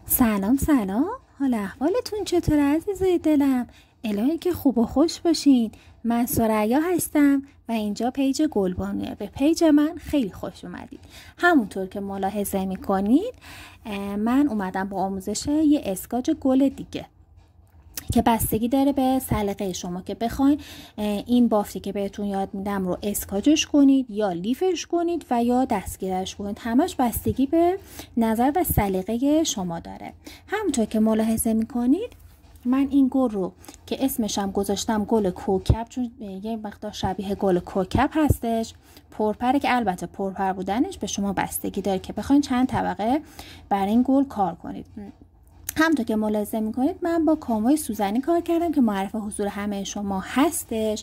سلام سلام، حال احوالتون چطور عزیزای دلم؟ الهی که خوب و خوش باشین. من ثریا هستم و اینجا پیج گلبانوه. به پیج من خیلی خوش اومدید. همونطور که ملاحظه میکنید من اومدم با آموزش یه اسکاج گل دیگه که بستگی داره به سلیقه شما که بخواین این بافتی که بهتون یاد میدم رو اسکاجش کنید یا لیفش کنید و یا دستگیرش کنید. همش بستگی به نظر و سلیقه شما داره. همونطور که ملاحظه میکنید من این گل رو که اسمش هم گذاشتم گل کوکب، چون یه مقدار شبیه گل کوکب هستش. پرپره که البته پرپر بودنش به شما بستگی داره که بخواین چند طبقه برای این گل کار کنید. همونطور که ملاحظه میکنید من با کانوای سوزنی کار کردم که معرف حضور همه شما هستش.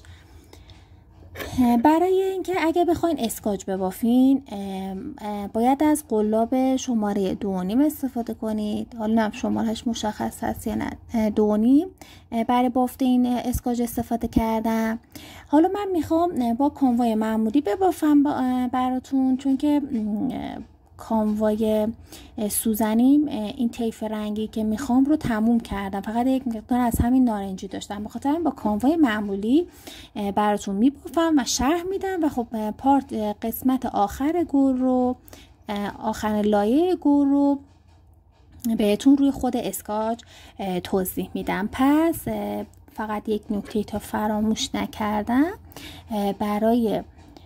برای اینکه اگه بخواین اسکاج ببافین باید از قلاب شماره 2.5 استفاده کنید. حالا نم شمارهش مشخص هست یا نه، 2.5 برای بافت این اسکاج استفاده کردم. حالا من میخوام با کانوای معمولی ببافم براتون، چون که کانوای سوزنیم این طیف رنگی که میخوام رو تموم کردم، فقط یک مقدار از همین نارنجی داشتم. بخاطر این با کانوای معمولی براتون میبافم و شرح میدم و خب قسمت آخر گل رو، آخر لایه گل رو بهتون روی خود اسکاج توضیح میدم. پس فقط یک نکته تا فراموش نکردم، برای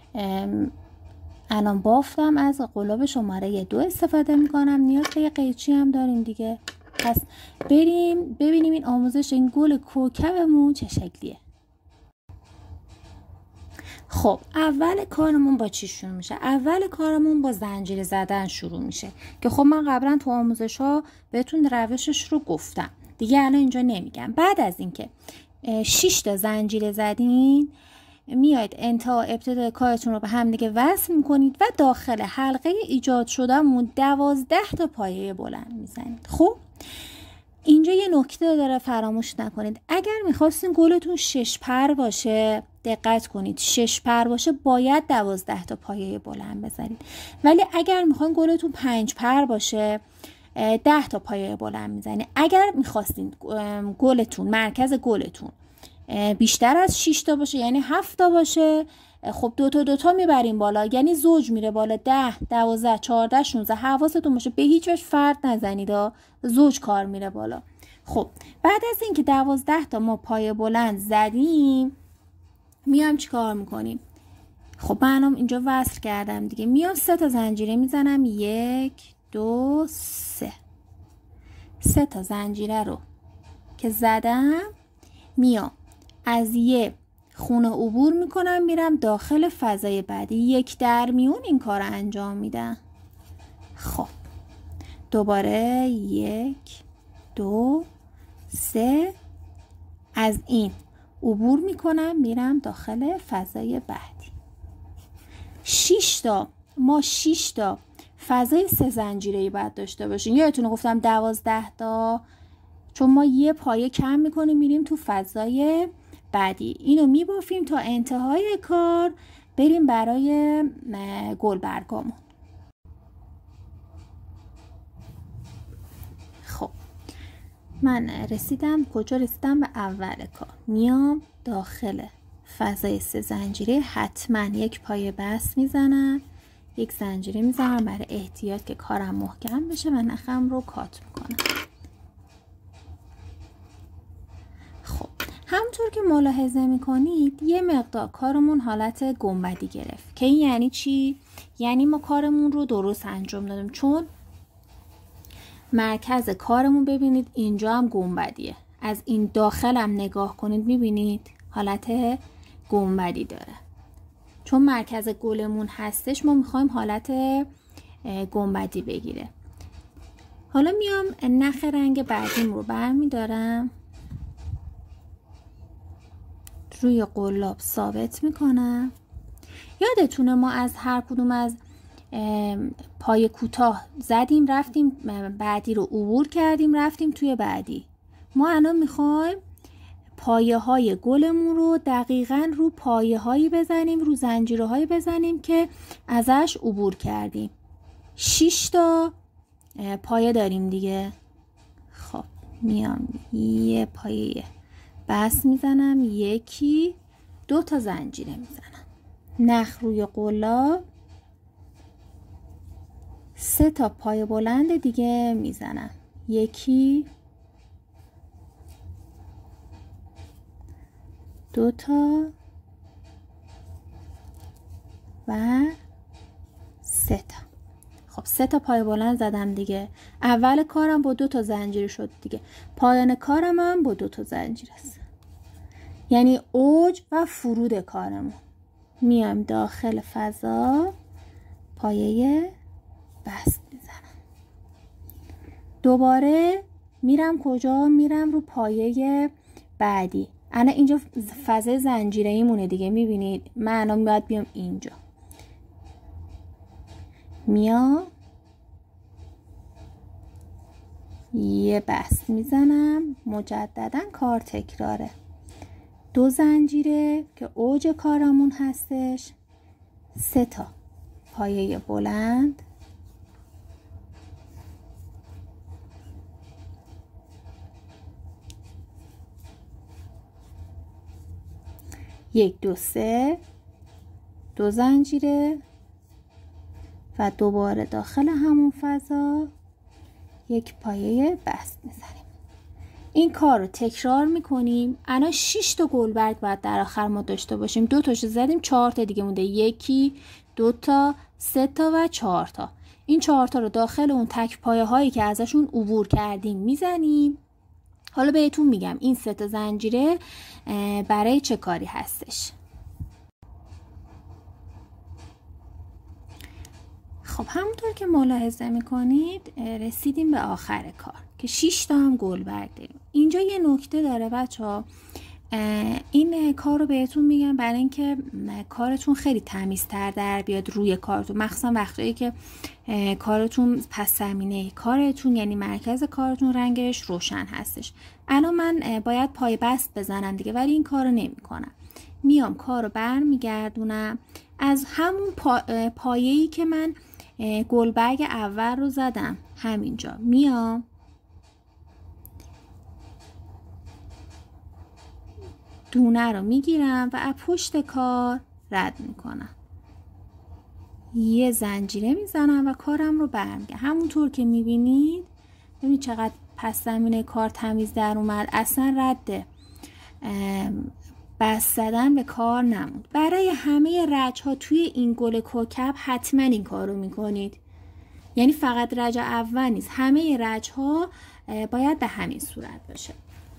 الان بافتم از قلاب شماره 2 استفاده میکنم. نیاز به یه قیچی هم داریم دیگه. پس بریم ببینیم این آموزش این گل کوکبمون چه شکلیه. خب اول کارمون با چی شروع میشه؟ اول کارمون با زنجیره زدن شروع میشه که خب من قبلا تو آموزش ها بهتون روشش رو گفتم دیگه، الان اینجا نمیگم. بعد از اینکه 6 تا زنجیره زدین میاید ابتدای کارتون رو به هم دیگه وصل میکنید و داخل حلقه ایجاد شدهمون 12 تا پایه بلند میزنید. خب اینجا یه نکته داره فراموش نکنید. اگر میخواستین گلتون 6 پر باشه، دقت کنید 6 پر باشه باید 12 تا پایه بلند بزنید. ولی اگر میخواین گلتون 5 پر باشه 10 تا پایه بلند میزنید. اگر میخواستین گلتون، مرکز گلتون بیشتر از 6 تا باشه یعنی 7 تا باشه، خب دو تا میبریم بالا، یعنی زوج میره بالا. 10 12 14 16 حواستون باشه به هیچ وجه فرد نزنید، زوج کار میره بالا. خب بعد از اینکه 12 تا ما پایه بلند زدیم میام چی کار میکنیم؟ خب منم اینجا وصل کردم دیگه. میام 3 تا زنجیره میزنم. 1 2 3 تا زنجیره رو که زدم میام از یه خونه عبور میکنم میرم داخل فضای بعدی. یک در میون این کار رو انجام میدم. خب دوباره 1 2 3 از این عبور میکنم میرم داخل فضای بعدی. 6 تا ما 6 تا فضای 3 زنجیره‌ای باید داشته باشیم. یادتونه گفتم 12 تا، چون ما یه پایه کم میکنیم میریم تو فضای بعدی. اینو میبافیم تا انتهای کار بریم برای گلبرگامون. خب من کجا رسیدم؟ به اول کار میام داخل فضای 3 زنجیره، حتما یک پایه بس میزنم، یک زنجیره میزنم برای احتیاط که کارم محکم بشه و نخم رو کات میکنم. همونطور که ملاحظه میکنید یه مقدار کارمون حالت گنبدی گرفت. که این یعنی چی؟ یعنی ما کارمون رو درست انجام دادیم، چون مرکز کارمون ببینید اینجا هم گنبدیه. از این داخل هم نگاه کنید میبینید حالت گنبدی داره، چون مرکز گلمون هستش. ما میخوایم حالت گنبدی بگیره. حالا میام نخ رنگ بعدیم رو برمیدارم روی قلاب ثابت میکنم. یادتونه ما از هر کدوم از پای کوتاه زدیم رفتیم بعدی رو عبور کردیم رفتیم توی بعدی. ما الان میخوایم پایه های گلمون رو دقیقاً رو پایه هایی بزنیم، رو زنجیره هایی بزنیم که ازش عبور کردیم. 6 تا پایه داریم دیگه. میام یه پایه بست میزنم، یکی 2 تا زنجیره میزنم، نخ روی قلاب 3 تا پای بلند دیگه میزنم، یکی 2 تا و 3 تا. خب 3 تا پای بلند زدم دیگه. اول کارم با 2 تا زنجیر شد دیگه. پایان کارم هم با 2 تا زنجیر است. یعنی اوج و فرود کارمون. میام داخل فضا پایه بست میزنم. دوباره میرم کجا؟ میرم رو پایه بعدی. الان اینجا فضای زنجیره ایمونه دیگه، میبینید؟ من الان باید بیام اینجا. میام یه بست میزنم، مجددا کار تکراره. 2 زنجیره که اوج کارمون هستش، 3 تا پایه بلند، یک 2 3 2 زنجیره و دوباره داخل همون فضا یک پایه بست میزنیم. این کار رو تکرار میکنیم. الان 6 تا گلبرگ باید در آخر ما داشته باشیم. 2 تاشو زدیم، 4 تا دیگه مونده. 1 2 تا 3 تا و 4 تا. این 4 تا رو داخل اون تک پایه هایی که ازشون عبور کردیم میزنیم. حالا بهتون میگم این 3 تا زنجیره برای چه کاری هستش. خب همونطور که ملاحظه میکنید رسیدیم به آخر کار که 6 تا هم گلبرگ داریم. اینجا یه نکته داره بچه‌ها، این کار رو بهتون میگم برای اینکه کارتون خیلی تمیزتر در بیاد روی کارتون، مخصوصا وقتی که کارتون پس زمینه کارتون یعنی مرکز کارتون رنگش روشن هستش. الان من باید پای بست بزنم دیگه، ولی این کار رو نمی کنم. میام کار رو برمیگردونم از همون پایه‌ای که من گلبرگ اول رو زدم، همینجا میام دونه رو میگیرم و از پشت کار رد میکنم، یه زنجیره میزنم و کارم رو برمیگردم. همونطور که میبینید ببینید چقدر پس زمینه کار تمیز در اومد، اصلا رد بست زدن به کار نموند. برای همه رج ها توی این گل کوکب حتما این کار رو میکنید، یعنی فقط رج اول نیست، همه رج ها باید به همین صورت باشه.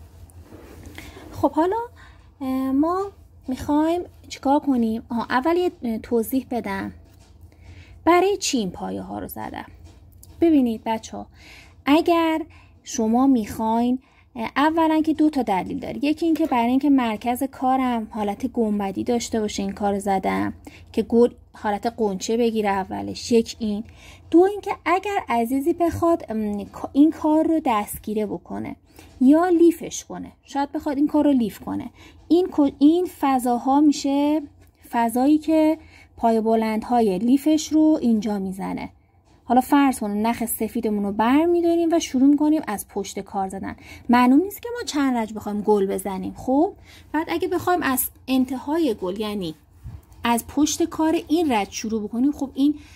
خب حالا ما میخوایم چیکار کنیم؟ اول یه توضیح بدم برای چی این پایه ها رو زدم. ببینید بچه ها، اگر شما میخواین، اولا که 2 تا دلیل داره. یکی این که برای اینکه مرکز کارم حالت گنبدی داشته باشه این کار زدم که حالت قنچه بگیره اولش. یک این. 2 این که اگر عزیزی بخواد این کار رو دستگیره بکنه یا لیفش کنه، شاید بخواد این کار رو لیف کنه، این فضاها میشه فضایی که پای بلندهای لیفش رو اینجا میزنه. حالا فرض کنیم نخ سفیدمون رو بر میداریم و شروع میکنیم از پشت کار زدن. معلوم نیست که ما چند رج بخوایم گل بزنیم. خب بعد اگه بخوایم از انتهای گل یعنی از پشت کار این رج شروع بکنیم، خب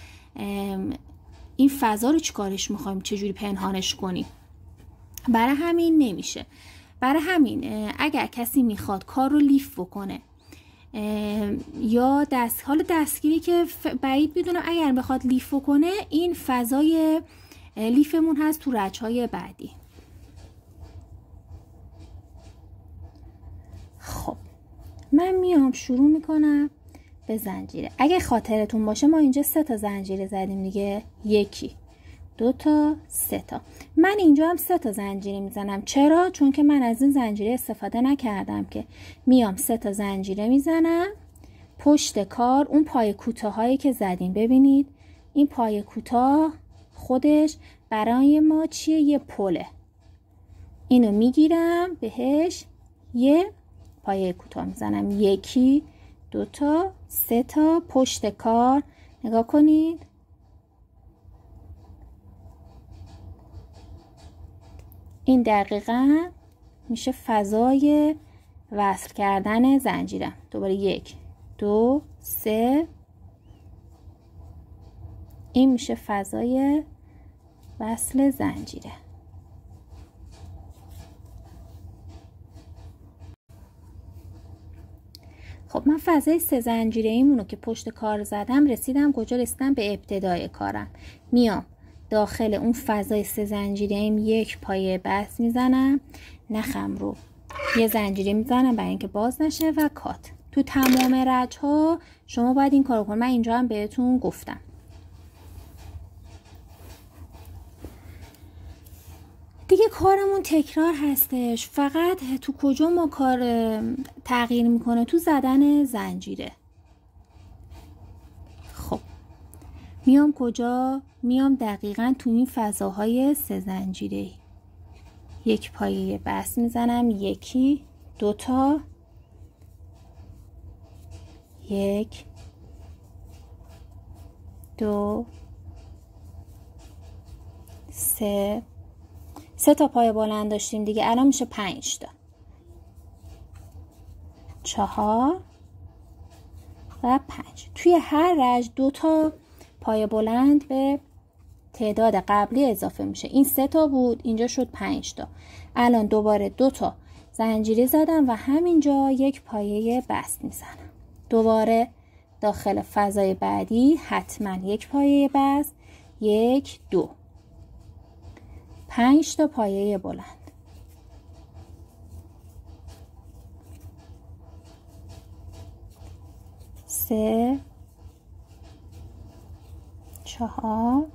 این فضا رو چیکارش میخوایم، چجوری پنهانش کنیم؟ برای همین نمیشه. برای همین اگر کسی میخواد کار رو لیف بکنه یا حالا دستگیری که بعید میدونم اگر بخواد لیف کنه، این فضای لیفمون هست تو رج‌های بعدی. خب من میام شروع میکنم به زنجیره. اگه خاطرتون باشه ما اینجا 3 تا زنجیره زدیم دیگه، 1 2 تا 3 تا. من اینجا هم 3 تا زنجیره میزنم. چرا؟ چون که من از این زنجیره استفاده نکردم که. میام 3 تا زنجیره میزنم پشت کار اون پای کوتاهایی که زدیم. ببینید این پای کوتاه خودش برای ما چیه؟ یه پله. اینو میگیرم بهش یه پای کوتاه میزنم، 1 2 تا 3 تا پشت کار. نگاه کنید این دقیقاً میشه فضای وصل کردن زنجیرم. دوباره 1 2 3 این میشه فضای وصل زنجیره. خب من فضای 3 زنجیره ایمونو که پشت کار زدم رسیدم کجا؟ رسیدم به ابتدای کارم. میام داخل اون فضای 3 زنجیره ایم 1 پایه بست میزنم، نخم رو یه زنجیره میزنم برای اینکه باز نشه و کات. تو تمام رج ها شما باید این کارو کنید. من اینجا هم بهتون گفتم. دیگه کارمون تکرار هستش. فقط تو کجا ما کار تغییر میکنه؟ تو زدن زنجیره. خب میام کجا؟ میام دقیقاً تو این فضاهای 3 زنجیره 1 پایه بست میزنم، 1 2 تا 1 2 3 تا پایه بلند داشتیم دیگه، الان میشه 5 تا 4 و 5. توی هر رج 2 تا پایه بلند به تعداد قبلی اضافه میشه. این 3 تا بود، اینجا شد 5 تا. الان دوباره 2 تا زنجیره زدم و همینجا 1 پایه بست میزنم. دوباره داخل فضای بعدی حتما 1 پایه بست، 1 2 5 تا پایه بلند. سه 4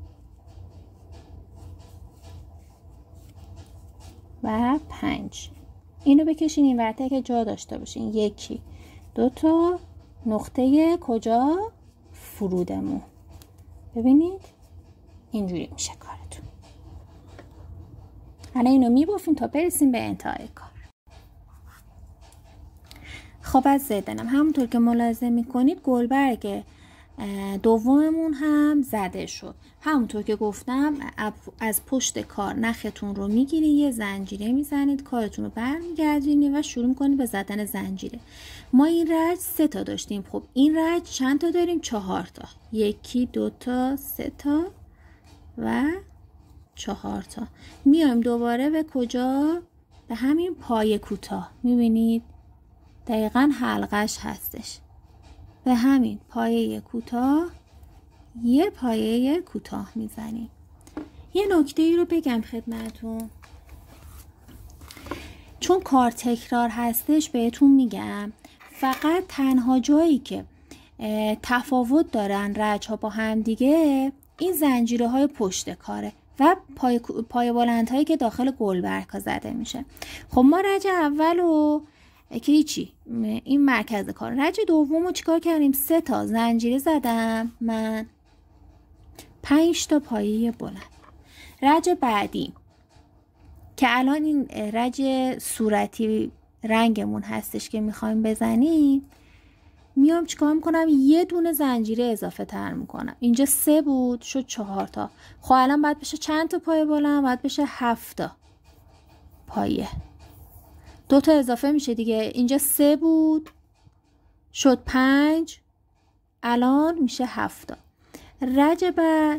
و 5. اینو بکشین این ورته که جا داشته باشین. 1 2 تا نقطه کجا؟ فرودمون. ببینید اینجوری میشه کارتون. حالا اینو میبافیم تا برسیم به انتهای کار. خب از زدنم همونطور که ملاحظه میکنید گلبرگ دوممون هم زده شد. همونطور که گفتم از پشت کار نختون رو میگیرید، یه زنجیره میزنید، کارتون رو برمیگردونید و شروع میکنید به زدن زنجیره. ما این رج 3 تا داشتیم. خب این رج چند تا داریم؟ 4 تا. 1 2 تا 3 تا و 4 تا. میایم دوباره به کجا؟ به همین پایه کوتاه. میبینید دقیقاً حلقش هستش. به همین پایه کوتاه یه پایه کوتاه میزنیم. یه نکته ای رو بگم خدمتون، چون کار تکرار هستش بهتون میگم فقط تنها جایی که تفاوت دارن رج ها با هم دیگه این زنجیره های پشت کاره و پایه بلند هایی که داخل گلبرگ ها زده میشه. خب ما رج اول رو که هیچی، این مرکز کار. رج دوم رو چیکار کردیم؟ 3 تا زنجیره زدم من، 5 تا پایه بلند. رج بعدی که الان این رج صورتی رنگمون هستش که میخوایم بزنیم، میام چیکار میکنم؟ یه دونه زنجیره اضافه تر میکنم. اینجا 3 بود شد 4 تا. خب الان باید بشه چند تا پایه بلند؟ باید بشه 7 تا پایه. 2 تا اضافه میشه دیگه. اینجا 3 بود شد 5، الان میشه 7 تا. رج بعد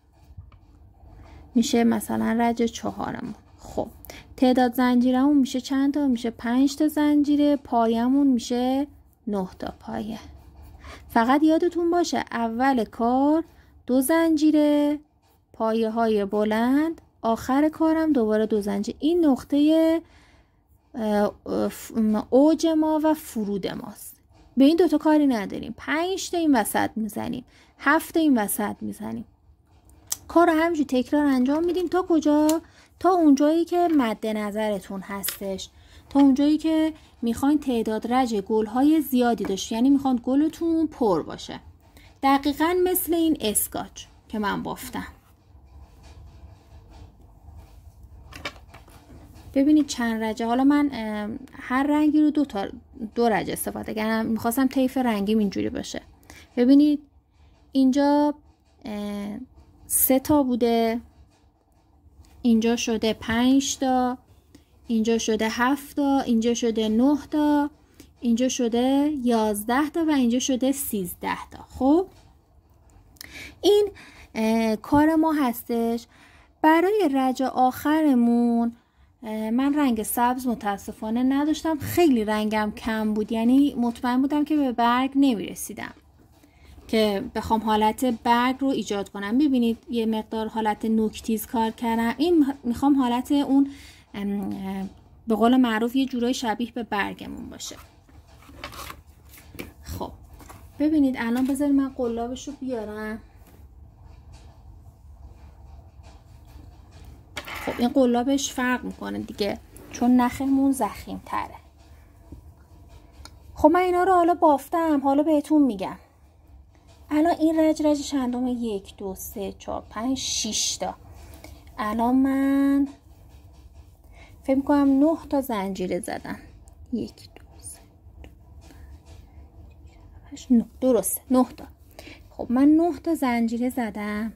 میشه مثلا رج 4مون. خب تعداد زنجیرمون میشه چند تا؟ میشه 5 تا زنجیره. پایمون میشه 9 تا پایه. فقط یادتون باشه اول کار 2 زنجیره، پایه های بلند، آخر کارم دوباره 2 زنجیره. این نقطه اوج ما و فرود ماست. به این 2 تا کاری نداریم. 5 تا این وسط میزنیم، 7 تا این وسط میزنیم. کار رو همینجوری تکرار انجام میدیم تا کجا؟ تا اونجایی که مد نظرتون هستش، تا اونجایی که میخواین تعداد رج گل‌های زیادی داشته، یعنی میخواین گلتون پر باشه. دقیقاً مثل این اسکاچ که من بافتم. ببینید چند رجه. حالا من هر رنگی رو دو رج استفاده کردم. میخواستم طیف رنگیم اینجوری باشه. ببینید اینجا 3 تا بوده، اینجا شده 5 تا، اینجا شده 7 تا، اینجا شده 9 تا، اینجا شده 11 تا و اینجا شده 13 تا. خب این کار ما هستش. برای رج آخرمون من رنگ سبز متاسفانه نداشتم، خیلی رنگم کم بود، یعنی مطمئن بودم که به برگ نمیرسیدم که بخوام حالت برگ رو ایجاد کنم. ببینید یه مقدار حالت نوکتیز کار کردم. این میخوام حالت اون به قول معروف یه جورای شبیه به برگمون باشه. خب ببینید الان بذارید من قلابش رو بیارم. خب این قلابش فرق میکنه دیگه چون نخمون ضخیم تره. خب من اینا رو حالا بافتم، حالا بهتون میگم. الان این رج چندم؟ 1 2 3 4 5 6 تا. الان من فکر میکنم 9 تا زنجیره زدم. 1 2 3 5 9. درسته 9 تا. خب من 9 تا زنجیره زدم.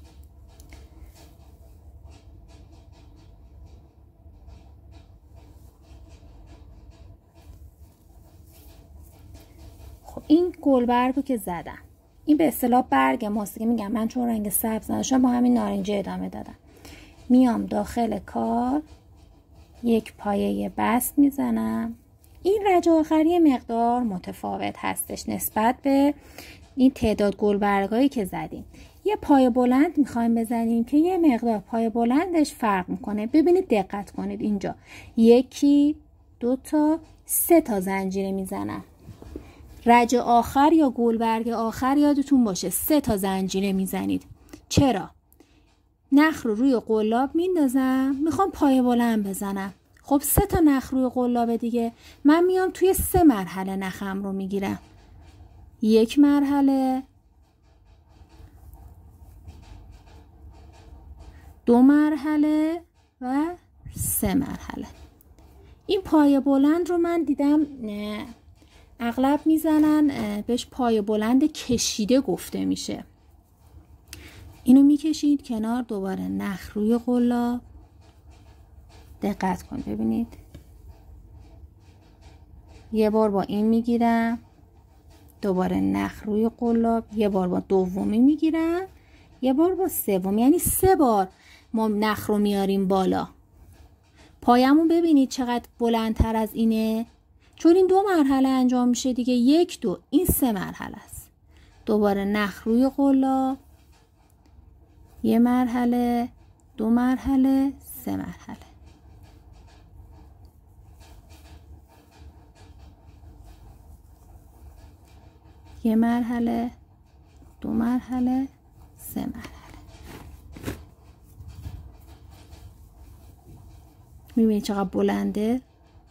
خب این گلبرگ رو که زدم، این به اصطلاح برگ ماست که میگم من چون رنگ سبز نداشتم با همین نارنجی ادامه دادم. میام داخل کار یک پایه بست میزنم. این رج آخری مقدار متفاوت هستش نسبت به این تعداد گلبرگایی که زدیم. یه پایه بلند میخوایم بزنیم که یه مقدار پایه بلندش فرق میکنه. ببینید دقت کنید اینجا 1 2 تا 3 تا زنجیره میزنم. رج آخر یا گلبرگ آخر یادتون باشه 3 تا زنجیره میزنید. چرا؟ نخ رو روی قلاب میندازم، میخوام پایه بلند بزنم. خب 3 تا نخ روی قلاب دیگه، من میام توی 3 مرحله نخم رو میگیرم. 1 مرحله، 2 مرحله و 3 مرحله. این پایه بلند رو من دیدم اغلب میزنن بهش پایه بلند کشیده گفته میشه. اینو میکشید کنار، دوباره نخ روی قلاب. دقت کن ببینید یه بار با این میگیرم، دوباره نخ روی قلاب، یه بار با دومی میگیرم، یه بار با سوم، یعنی 3 بار ما نخ رو میاریم بالا. پایمون ببینید چقدر بلندتر از اینه، چون این 2 مرحله انجام میشه دیگه. 1 2 این 3 مرحله است. دوباره نخ روی قلاب، 1 مرحله، 2 مرحله، 3 مرحله. یه مرحله، 2 مرحله، 3 مرحله. میبینید چقدر بلنده؟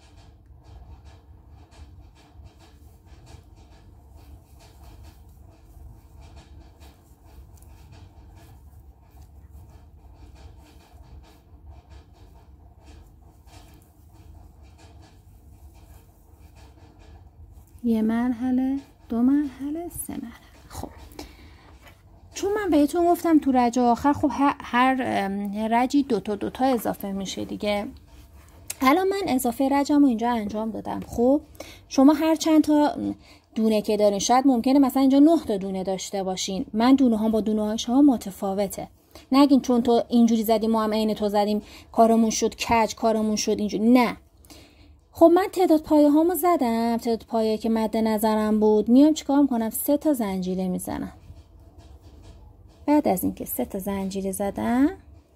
یه مرحله، 2 مرحله، 3 مرحله. خب چون من بهتون گفتم تو رج آخر خب هر رجی 2 تا اضافه میشه دیگه. الان من اضافه رجم رو اینجا انجام دادم. خب شما هر چند تا دونه که دارین، شاید ممکنه مثلا اینجا 9 تا دونه داشته باشین. من دونه ها با دونه های شما متفاوته. نگین چون تو اینجوری زدیم ما هم عین تو زدیم کارمون شد کج، کارمون شد اینجوری. نه. خب من تعداد پایه هامو زدم، تعداد پایه که مد نظرم بود. میام چیکار میکنم؟ 3 تا زنجیره میزنم. بعد از اینکه 3 تا زنجیره زدم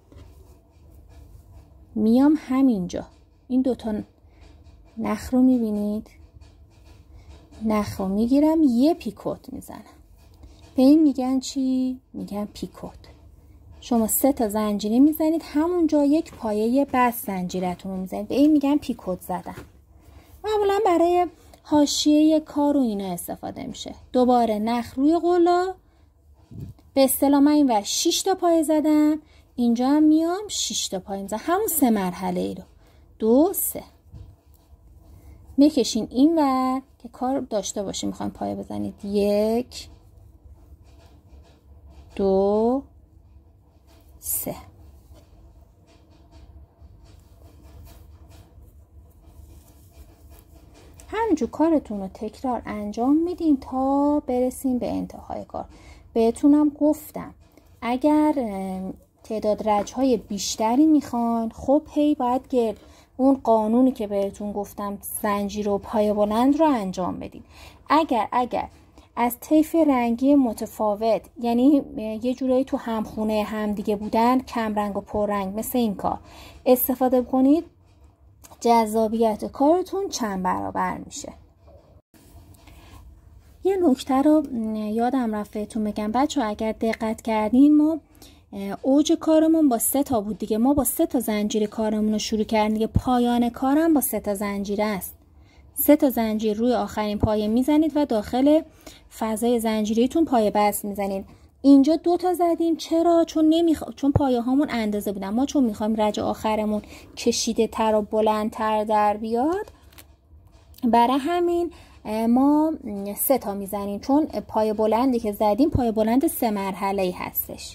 میام همینجا این 2 تا نخ رو میبینید، نخ رو میگیرم یه پیکوت میزنم. به این میگن چی؟ میگن پیکوت. شما 3 تا زنجیره میزنید، همونجا یک پایه بست زنجیرتون رو میزنید. به این میگن پیکوت زدن. معمولا برای حاشیه کار و اینا استفاده میشه. دوباره نخ روی قلاب. به اصطلاح من این ور 6 تا پایه زدم، اینجا هم میام 6 تا پایه میزنم. همون 3 مرحله ای رو 2 3 میکشین این ور که کار داشته باشیم. میخوایم پایه بزنید 1 2 3. همینجور کارتون رو تکرار انجام میدین تا برسیم به انتهای کار. بهتونم گفتم اگر تعداد رجهای بیشتری میخوان، خب هی باید اون قانونی که بهتون گفتم زنجیر و پایه بلند رو انجام بدین. اگر از طیف رنگی متفاوت، یعنی یه جورایی تو همخونه هم دیگه بودن، کم رنگ و پر رنگ، مثل این کار استفاده کنید، جذابیت کارتون چند برابر میشه. یه نکته رو یادم رفت بهتون بگم بچه‌ها، اگر دقت کردین ما اوج کارمون با 3 تا بود دیگه، ما با 3 تا زنجیر کارمون رو شروع کردیم دیگه. پایان کارم با 3 تا زنجیر است. 3 تا زنجیر روی آخرین پایه میزنید و داخل فضای زنجیریتون پایه بست میزنید. اینجا 2 تا زدیم. چرا؟ چون پایه هامون اندازه بودن. ما چون میخوایم رج آخرمون کشیده تر و بلندتر در بیاد، برای همین ما 3 تا میزنیم، چون پایه بلندی که زدیم پایه بلند 3 مرحله‌ای هستش.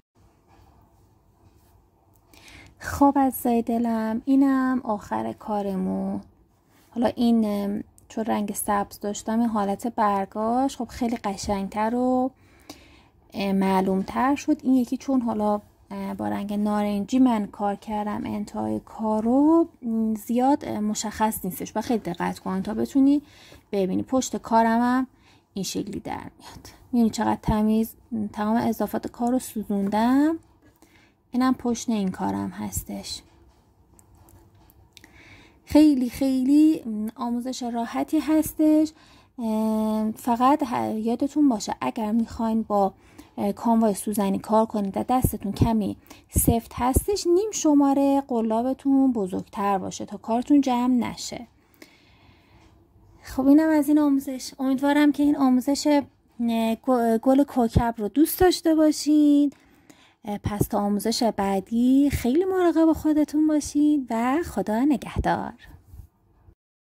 خب عزیزای دلم، اینم آخر کارمون. حالا این چون رنگ سبز داشتم، این حالت برگاش خب خیلی قشنگتر و معلومتر شد. این یکی چون حالا با رنگ نارنجی من کار کردم، انتهای کارو زیاد مشخص نیستش و خیلی دقت کن تا بتونی ببینی. پشت کارم هم این شکلی در میاد. میبینی چقدر تمیز تمام اضافات کار رو سوزوندم. اینم پشت این کارم هستش. خیلی خیلی آموزش راحتی هستش. فقط یادتون باشه اگر میخواین با کانوای سوزنی کار کنید و دستتون کمی سفت هستش، نیم شماره قلابتون بزرگتر باشه تا کارتون جمع نشه. خب اینم از این آموزش. امیدوارم که این آموزش گل کوکب رو دوست داشته باشین. پس تا آموزش بعدی خیلی مراقب خودتون باشین و خدا نگهدار.